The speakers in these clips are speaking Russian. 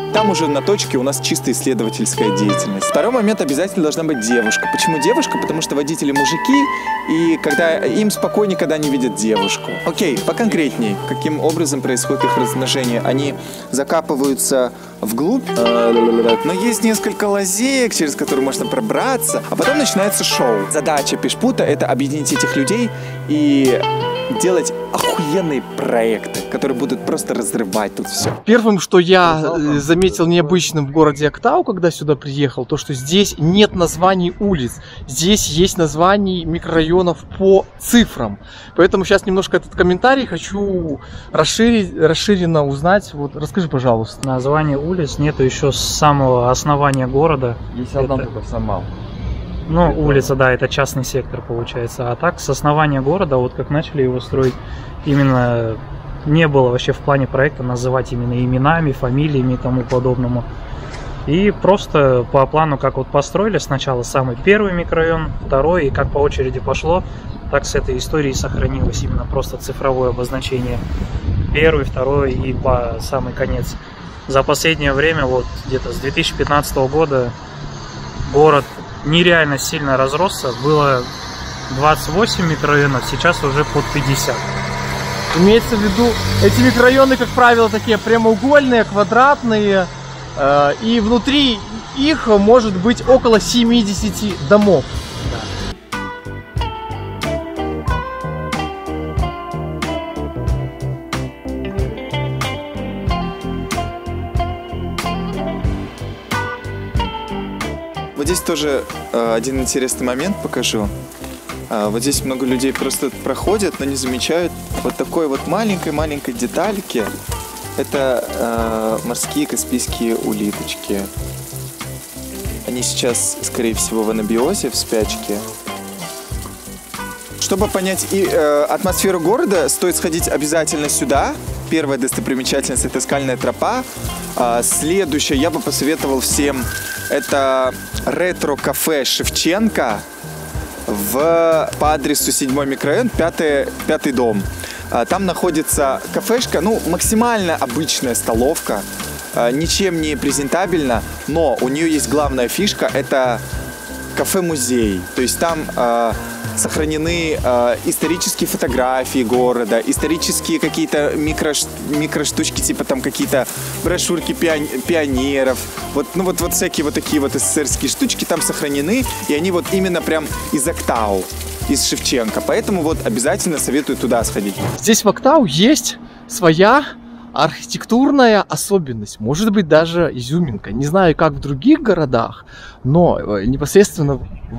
Там уже на точке у нас чисто исследовательская деятельность. Второй момент, обязательно должна быть девушка. Почему девушка? Потому что водители мужики, и когда им спокойнее, когда они видят девушку. Окей, поконкретней. Каким образом происходит их размножение? Они закапываются вглубь, но есть несколько лазеек, через которые можно пробраться, а потом начинается шоу. Задача Пишпута — это объединить этих людей и делать охуенные проекты, которые будут просто разрывать тут все. Первым, что я заметил необычным в городе Актау, когда сюда приехал, то, что здесь нет названий улиц. Здесь есть названий микрорайонов по цифрам. Поэтому сейчас немножко этот комментарий хочу расширенно узнать. Вот, расскажи, пожалуйста. Название улиц нету еще с самого основания города. Есть одна только Самал. Ну, улица, да, это частный сектор получается. А так, с основания города, вот как начали его строить, именно не было вообще в плане проекта называть именно именами, фамилиями и тому подобному. И просто по плану, как вот построили сначала самый первый микрорайон, второй, и как по очереди пошло, так с этой историей сохранилось именно просто цифровое обозначение. Первый, второй и по самый конец. За последнее время, вот где-то с 2015 года, город нереально сильно разросся. Было 28 микрорайонов, сейчас уже под 50. Имеется в виду, эти микрорайоны, как правило, такие прямоугольные, квадратные, и внутри их может быть около 70 домов. Вот здесь тоже один интересный момент покажу. Вот здесь много людей просто проходят, но не замечают вот такой вот маленькой детальки. Это морские каспийские улиточки. Они сейчас, скорее всего, в анабиозе, в спячке. Чтобы понять и атмосферу города, стоит сходить обязательно сюда. Первая достопримечательность — это скальная тропа. Следующее я бы посоветовал всем — это ретро-кафе Шевченко по адресу 7-й микрорайон, 5-й дом. Там находится кафешка, ну, максимально обычная столовка, ничем не презентабельна, но у нее есть главная фишка — это кафе-музей. То есть там сохранены исторические фотографии города, исторические какие-то микроштучки, типа там какие-то брошюрки пионеров. Вот всякие вот такие вот СССРские штучки там сохранены, и они вот именно прям из Актау, из Шевченко. Поэтому вот обязательно советую туда сходить. Здесь в Актау есть своя архитектурная особенность, может быть даже изюминка. Не знаю, как в других городах, но непосредственно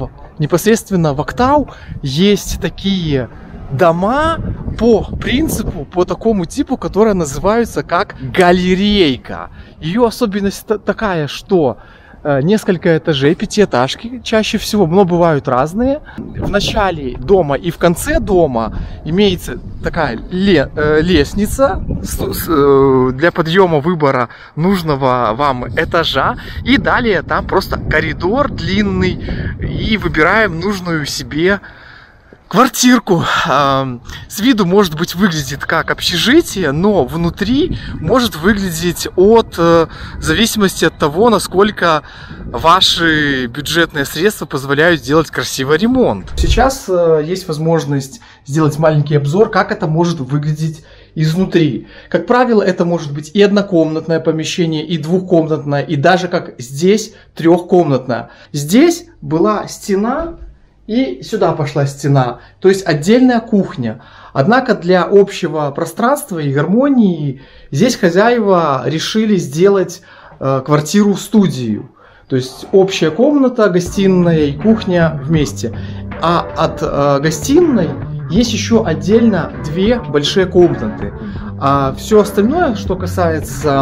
в Актау есть такие дома по принципу, по такому типу, которые называются как галерейка. Ее особенность такая, что несколько этажей, пятиэтажки чаще всего, но бывают разные. В начале дома и в конце дома имеется такая лестница для подъема выбора нужного вам этажа. И далее там просто коридор длинный, и выбираем нужную себе квартирку. С виду, может быть, выглядит как общежитие, но внутри может выглядеть в зависимости от того, насколько ваши бюджетные средства позволяют сделать красивый ремонт. Сейчас есть возможность сделать маленький обзор, как это может выглядеть изнутри. Как правило, это может быть и однокомнатное помещение, и двухкомнатное, и даже как здесь трехкомнатное. Здесь была стена, и сюда пошла стена, то есть отдельная кухня. Однако для общего пространства и гармонии здесь хозяева решили сделать квартиру-студию. То есть общая комната, гостиная и кухня вместе. А от гостиной есть еще отдельно две большие комнаты. А все остальное, что касается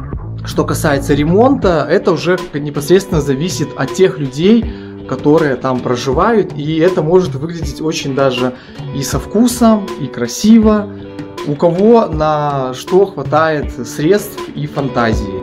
ремонта, это уже непосредственно зависит от тех людей, которые там проживают, и это может выглядеть очень даже и со вкусом, и красиво, у кого на что хватает средств и фантазии.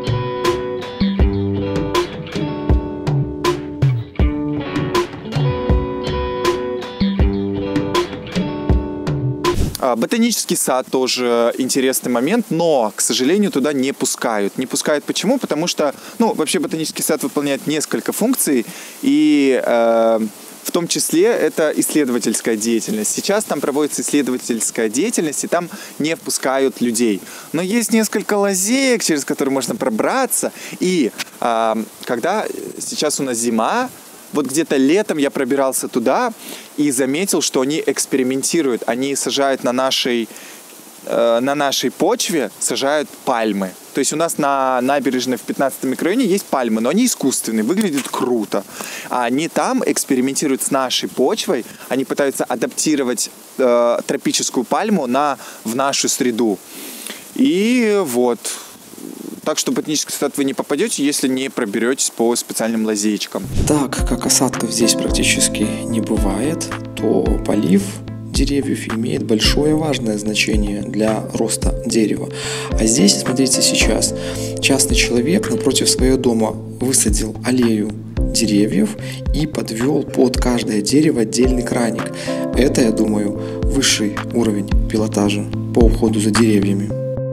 Ботанический сад тоже интересный момент, но, к сожалению, туда не пускают. Не пускают почему? Потому что, вообще ботанический сад выполняет несколько функций, и в том числе это исследовательская деятельность. Сейчас там проводится исследовательская деятельность, и там не впускают людей. Но есть несколько лазеек, через которые можно пробраться. И когда сейчас у нас зима, вот где-то летом я пробирался туда и заметил, что они экспериментируют. Они сажают на нашей почве сажают пальмы. То есть у нас на набережной в 15-м микрорайоне есть пальмы, но они искусственные, выглядят круто. А они там экспериментируют с нашей почвой, они пытаются адаптировать тропическую пальму в нашу среду. И вот. Так что в ботанический сад вы не попадете, если не проберетесь по специальным лазеечкам. Так как осадков здесь практически не бывает, то полив деревьев имеет большое важное значение для роста дерева. А здесь, смотрите, сейчас частный человек напротив своего дома высадил аллею деревьев и подвел под каждое дерево отдельный краник. Это, я думаю, высший уровень пилотажа по уходу за деревьями.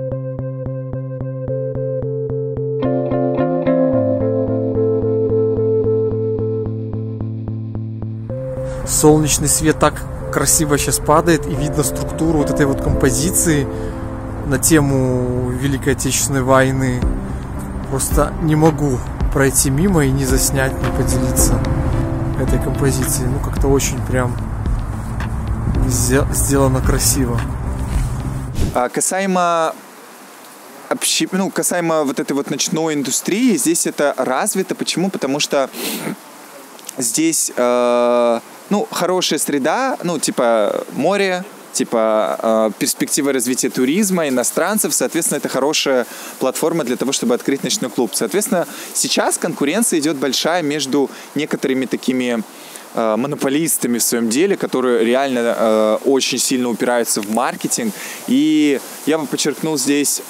Солнечный свет так красиво сейчас падает, и видно структуру вот этой вот композиции на тему Великой Отечественной войны. Просто не могу пройти мимо и не заснять, не поделиться этой композицией. Как-то очень прям сделано красиво. Касаемо вот этой вот ночной индустрии, здесь это развито. Почему? Потому что здесь хорошая среда, типа море, типа перспектива развития туризма, иностранцев. Соответственно, это хорошая платформа для того, чтобы открыть ночной клуб. Соответственно, сейчас конкуренция идет большая между некоторыми такими монополистами в своем деле, которые реально очень сильно упираются в маркетинг. И я бы подчеркнул здесь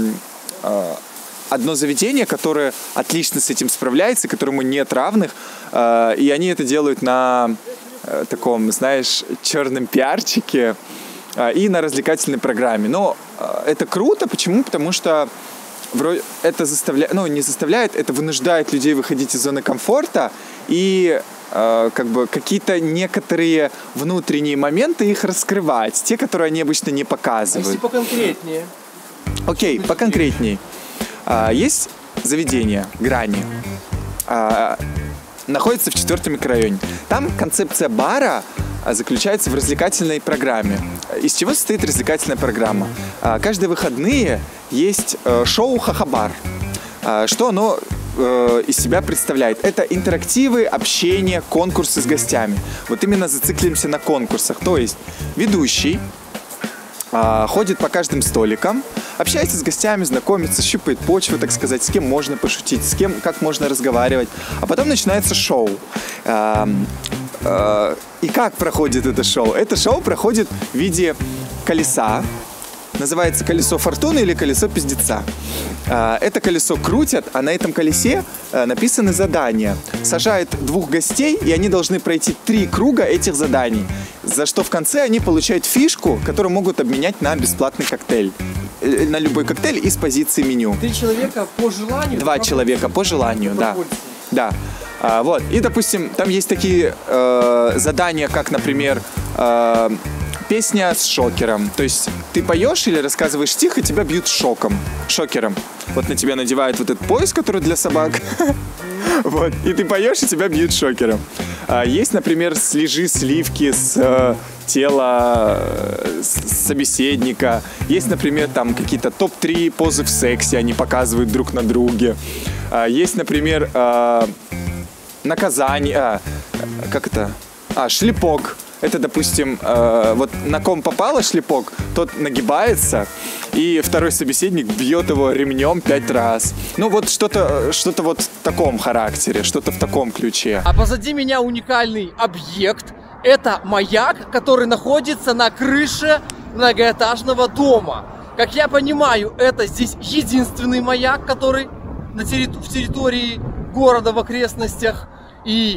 одно заведение, которое отлично с этим справляется, которому нет равных, и они это делают на таком, черном пиарчике и на развлекательной программе. Но это круто. Почему? Потому что это заставляет, это вынуждает людей выходить из зоны комфорта и какие-то некоторые внутренние моменты их раскрывать, те, которые они обычно не показывают. Если поконкретнее. Окей, поконкретнее. Есть заведение «Грани». Находится в 4-м микрорайоне. Там концепция бара заключается в развлекательной программе. Из чего состоит развлекательная программа? Каждые выходные есть шоу «Хахабар». Что оно из себя представляет? Это интерактивы, общение, конкурсы с гостями. Вот именно зациклимся на конкурсах. То есть ведущий ходит по каждым столикам, общается с гостями, знакомится, щупает почву, так сказать, с кем можно пошутить, с кем, как можно разговаривать. А потом начинается шоу. И как проходит это шоу? Это шоу проходит в виде колеса. Называется колесо фортуны или колесо пиздеца. Это колесо крутят, а на этом колесе написаны задания. Сажают 2 гостей, и они должны пройти 3 круга этих заданий. За что в конце они получают фишку, которую могут обменять на бесплатный коктейль. На любой коктейль из позиции меню. 3 человека по желанию? 2 человека по желанию, да. Да. Вот. И, допустим, там есть такие задания, как, например, песня с шокером. То есть ты поешь или рассказываешь стих, и тебя бьют шокером. Вот на тебя надевают вот этот пояс, который для собак. Вот. И ты поешь, и тебя бьют шокером. Есть, например, слежи сливки с тела собеседника. Есть, например, там какие-то топ-3 позы в сексе, они показывают друг на друге. Есть, например, наказание. Как это? Шлепок. Это, допустим, вот на ком попало шлепок, тот нагибается, и второй собеседник бьет его ремнем 5 раз. Ну вот что-то вот в таком характере, что-то в таком ключе. А позади меня уникальный объект. Это маяк, который находится на крыше многоэтажного дома. Как я понимаю, это здесь единственный маяк, который в территории города, в окрестностях. И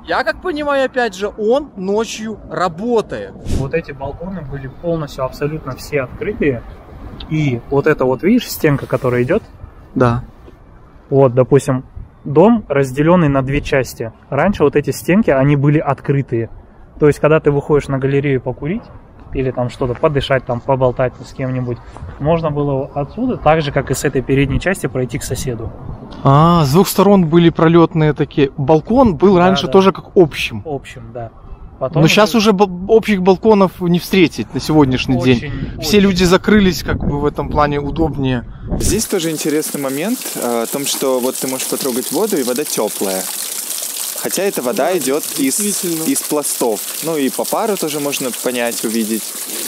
Я как понимаю, опять же, он ночью работает. Вот эти балконы были полностью, абсолютно все открытые. И вот это вот, видишь, стенка, которая идет? Да. Вот, допустим, дом разделенный на две части. Раньше вот эти стенки, они были открытые. То есть, когда ты выходишь на галерею покурить, или там что-то подышать, там поболтать с кем-нибудь, можно было отсюда, так же, как и с этой передней части, пройти к соседу. А, с двух сторон были пролетные такие. Балкон был раньше тоже как общим. Общим, да. Потом но сейчас уже общих балконов не встретить на сегодняшний день. Все люди закрылись, как бы в этом плане удобнее. Здесь тоже интересный момент о том, что вот ты можешь потрогать воду, и вода теплая. Хотя эта вода идет из пластов. Ну и по пару тоже можно понять, увидеть.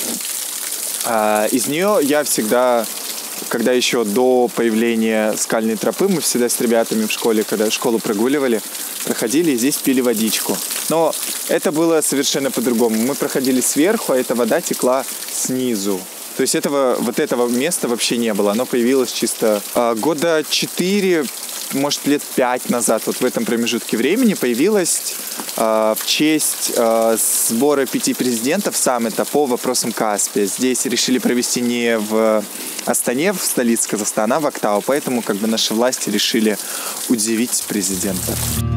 Из нее я всегда, когда еще до появления скальной тропы, мы всегда с ребятами в школе, когда школу прогуливали, проходили и здесь пили водичку. Но это было совершенно по-другому. Мы проходили сверху, а эта вода текла снизу. То есть вот этого места вообще не было. Оно появилось чисто года 4, может, лет 5 назад. Вот в этом промежутке времени появилось в честь сбора 5 президентов саммита по вопросам Каспия. Здесь решили провести не в Астане, в столице Казахстана, а в Актау. Поэтому как бы наши власти решили удивить президента.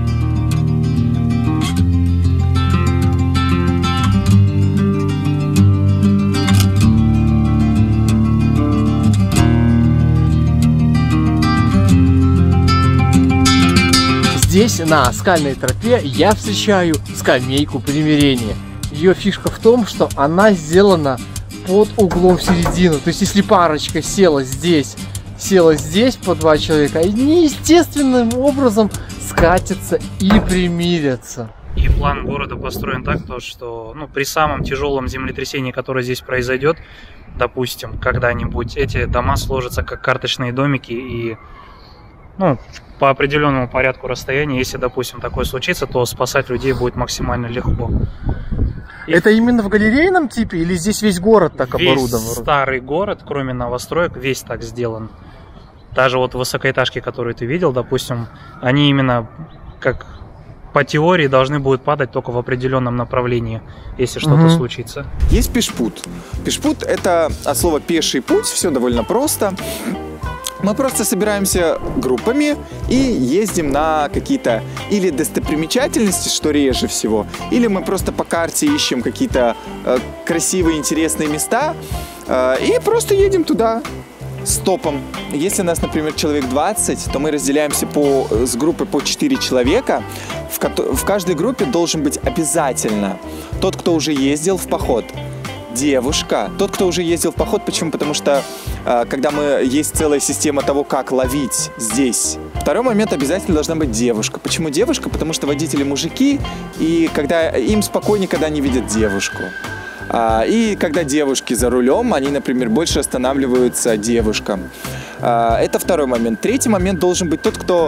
Здесь, на скальной тропе, я встречаю скамейку примирения. Ее фишка в том, что она сделана под углом в середину. То есть, если парочка села здесь по 2 человека, они естественным образом скатятся и примирятся. И план города построен так, что при самом тяжелом землетрясении, которое здесь произойдет, допустим, когда-нибудь эти дома сложатся как карточные домики и по определенному порядку расстояния, если, допустим, такое случится, то спасать людей будет максимально легко. Это именно в галерейном типе или здесь весь город так оборудован? Весь старый город, кроме новостроек, весь так сделан. Даже вот высокоэтажки, которые ты видел, допустим, они именно как по теории должны будут падать только в определенном направлении, если что-то случится. Есть пешпут. Пешпут — это от слова пеший путь, все довольно просто. Мы просто собираемся группами и ездим на какие-то или достопримечательности, что реже всего, или мы просто по карте ищем какие-то красивые, интересные места и просто едем туда стопом. Если нас, например, человек 20, то мы разделяемся с группой по 4 человека. В каждой группе должен быть обязательно тот, кто уже ездил в поход, девушка. Тот, кто уже ездил в поход. Почему? Потому что когда есть целая система того, как ловить здесь. Второй момент, обязательно должна быть девушка. Почему девушка? Потому что водители мужики, и когда им спокойнее, когда они видят девушку. И когда девушки за рулем, они, например, больше останавливаются девушкам. Это второй момент. Третий момент должен быть тот, кто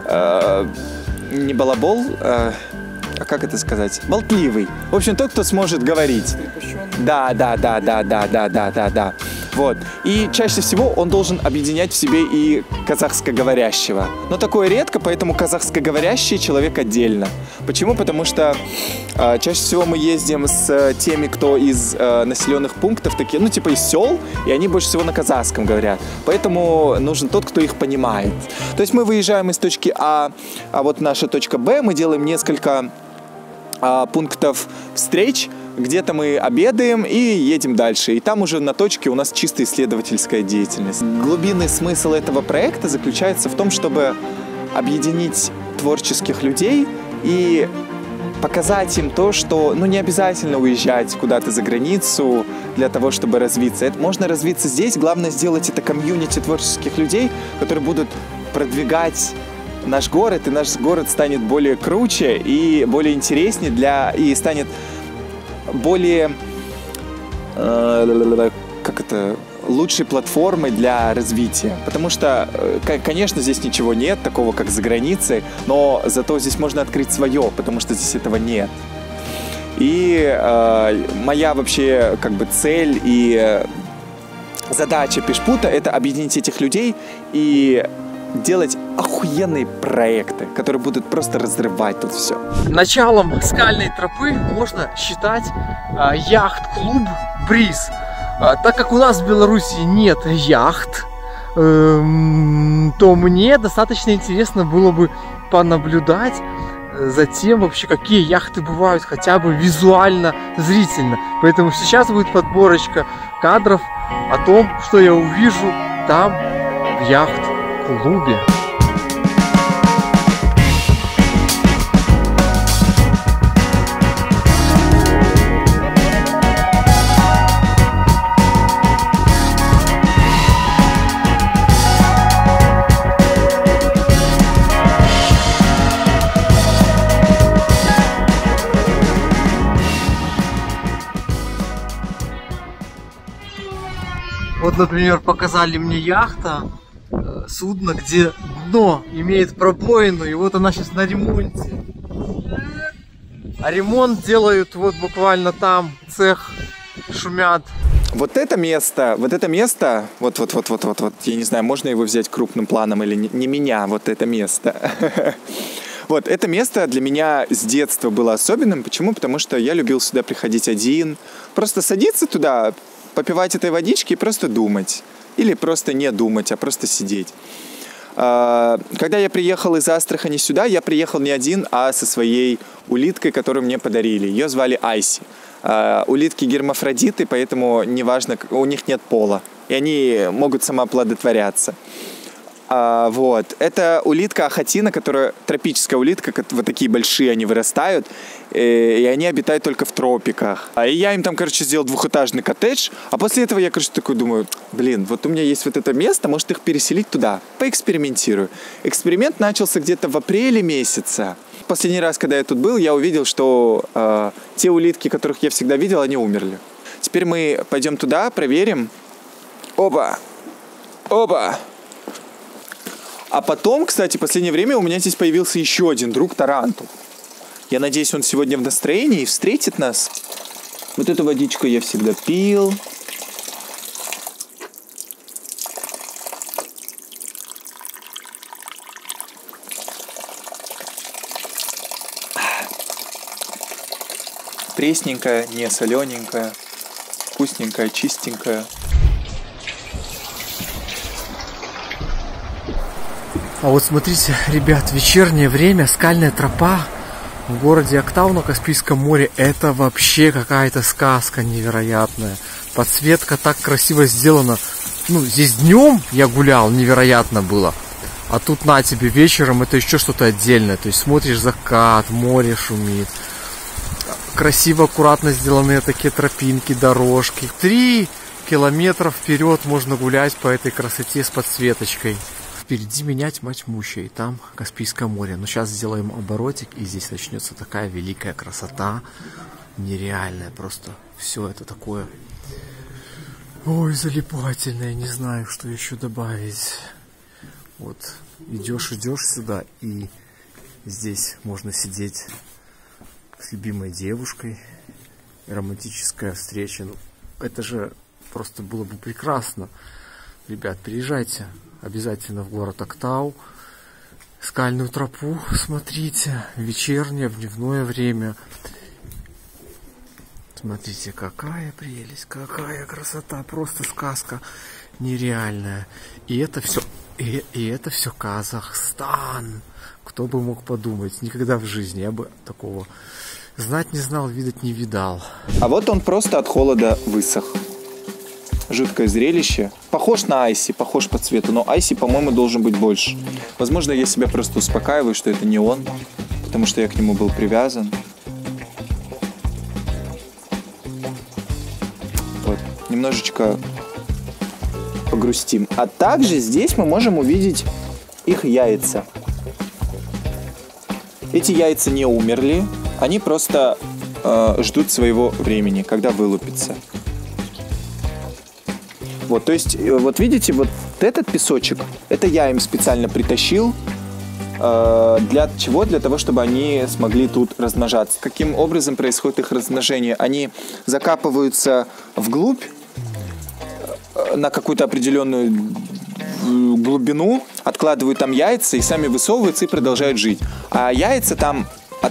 не балабол, как это сказать? Болтливый. В общем, тот, кто сможет говорить. Да. Вот. И чаще всего он должен объединять в себе и казахскоговорящего. Но такое редко, поэтому казахскоговорящий человек отдельно. Почему? Потому что чаще всего мы ездим с теми, кто из населенных пунктов, такие, типа из сел, и они больше всего на казахском говорят. Поэтому нужен тот, кто их понимает. То есть мы выезжаем из точки А вот наша точка Б, мы делаем несколько пунктов встреч, где-то мы обедаем и едем дальше. И там уже на точке у нас чисто исследовательская деятельность. Глубинный смысл этого проекта заключается в том, чтобы объединить творческих людей и показать им то, что не обязательно уезжать куда-то за границу для того, чтобы развиться. Это можно развиться здесь. Главное сделать это комьюнити творческих людей, которые будут продвигать наш город, и наш город станет более круче и более интереснее и станет более лучшей платформой для развития. Потому что, конечно, здесь ничего нет такого, как за границей, но зато здесь можно открыть свое, потому что здесь этого нет. И моя вообще цель и задача Пешпута — это объединить этих людей и делать охуенные проекты, которые будут просто разрывать тут все. Началом скальной тропы можно считать яхт-клуб «Бриз». Так как у нас в Беларуси нет яхт, то мне достаточно интересно было бы понаблюдать за тем вообще, какие яхты бывают хотя бы визуально, зрительно. Поэтому сейчас будет подборочка кадров о том, что я увижу там в яхт-клубе. Вот, например, показали мне яхта, судно, где дно имеет пробоину, и вот она сейчас на ремонте. А ремонт делают вот буквально там, цех, шумят. Вот это место, вот, я не знаю, можно его взять крупным планом или не меня, вот это место. Вот, это место для меня с детства было особенным. Почему? Потому что я любил сюда приходить один, просто садиться туда, попивать этой водички и просто думать. Или просто не думать, а просто сидеть. Когда я приехал из Астрахани сюда, я приехал не один, а со своей улиткой, которую мне подарили. Ее звали Айси. Улитки гермафродиты, поэтому неважно, у них нет пола. И они могут самооплодотворяться. Вот. Это улитка ахатина, которая тропическая улитка, вот такие большие они вырастают, и они обитают только в тропиках. И я им там, короче, сделал двухэтажный коттедж, а после этого я, короче, такой думаю, блин, вот у меня есть вот это место, может их переселить туда, поэкспериментирую. Эксперимент начался где-то в апреле месяце. Последний раз, когда я тут был, я увидел, что те улитки, которых я всегда видел, они умерли. Теперь мы пойдем туда, проверим. Опа! Опа! А потом, кстати, в последнее время у меня здесь появился еще один друг Тарантул. Я надеюсь, он сегодня в настроении и встретит нас. Вот эту водичку я всегда пил. Пресненькая, не солененькая, вкусненькая, чистенькая. А вот смотрите, ребят, вечернее время, скальная тропа в городе Актау на Каспийском море. Это вообще какая-то сказка невероятная. Подсветка так красиво сделана. Ну, здесь днем я гулял, невероятно было. А тут на тебе вечером это еще что-то отдельное. То есть смотришь закат, море шумит. Красиво, аккуратно сделанные такие тропинки, дорожки. 3 километра вперед можно гулять по этой красоте с подсветочкой. Впереди меня тьма тьмущая, и там Каспийское море. Но сейчас сделаем оборотик, и здесь начнется такая великая красота. Нереальная просто. Все это такое. Ой, залипательное. Не знаю, что еще добавить. Вот идешь сюда, и здесь можно сидеть с любимой девушкой. Романтическая встреча. Ну, это же просто было бы прекрасно. Ребят, приезжайте обязательно в город Актау. Скальную тропу смотрите. Вечернее, в дневное время. Смотрите, какая прелесть, какая красота. Просто сказка нереальная. И это все, и это все Казахстан. Кто бы мог подумать. Никогда в жизни я бы такого знать не знал, видать не видал. А вот он просто от холода высох. Жуткое зрелище. Похож на Айси, похож по цвету, но Айси, по-моему, должен быть больше. Возможно, я себя просто успокаиваю, что это не он, потому что я к нему был привязан. Вот, немножечко погрустим. А также здесь мы можем увидеть их яйца. Эти яйца не умерли, они просто ждут своего времени, когда вылупятся. Вот, то есть, вот видите, вот этот песочек, это я им специально притащил. Для чего? Для того, чтобы они смогли тут размножаться. Каким образом происходит их размножение? Они закапываются вглубь на какую-то определенную глубину, откладывают там яйца и сами высовываются и продолжают жить. А яйца там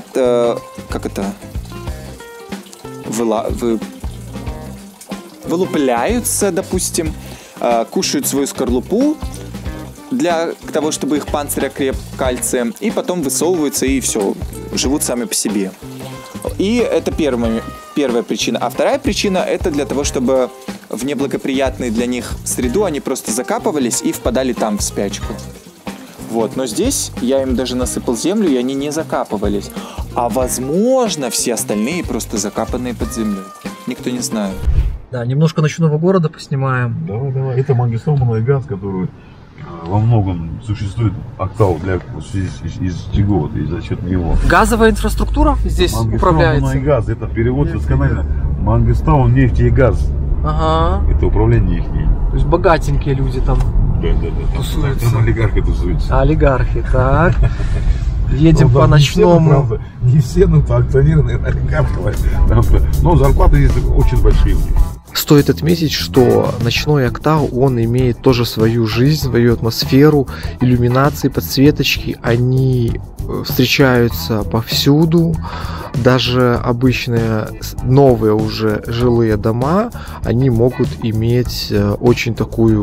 вылупляются, допустим, кушают свою скорлупу для того, чтобы их панцирь окреп кальцием, и потом высовываются и все, живут сами по себе. И это первая причина. А вторая причина — это для того, чтобы в неблагоприятную для них среду они просто закапывались и впадали там в спячку. Вот. Но здесь я им даже насыпал землю, и они не закапывались. А возможно, все остальные просто закапанные под землей. Никто не знает. Да, немножко ночного города поснимаем. Давай. Это Мангистау Манайгаз, который во многом существует октав для из чего, и за счет него. Газовая инфраструктура здесь управляется. Манайгаз, это перевод досконально. Мангистау нефть и газ. Ага. Это управление их. То есть богатенькие люди там тусуются. Там олигархи тусуются. Олигархи, так. Едем по ночному. Не все, но акционерные олигархи. Но зарплаты здесь очень большие. Стоит отметить, что ночной октав, он имеет тоже свою жизнь, свою атмосферу, иллюминации, подсветочки, они встречаются повсюду. Даже обычные новые уже жилые дома, они могут иметь очень такую,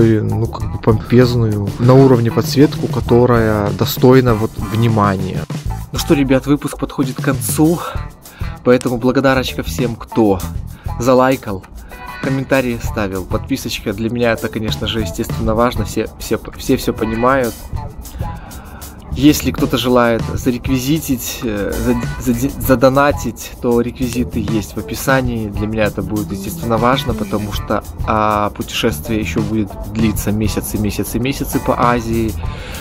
помпезную на уровне подсветку, которая достойна внимания. Ну что, ребят, выпуск подходит к концу, поэтому благодарочка всем, кто залайкал, комментарии ставил, подписочка. Для меня это, конечно же, естественно важно, все понимают. Если кто-то желает зареквизитить, задонатить, то реквизиты есть в описании. Для меня это будет, естественно, важно, потому что путешествие еще будет длиться месяцы по Азии.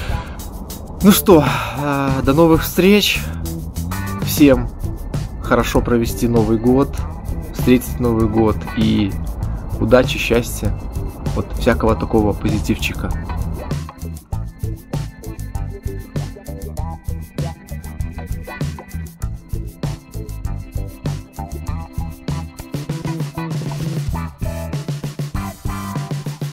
Ну что, до новых встреч. Всем хорошо провести Новый год, встретить Новый год и удачи, счастья, всякого такого позитивчика.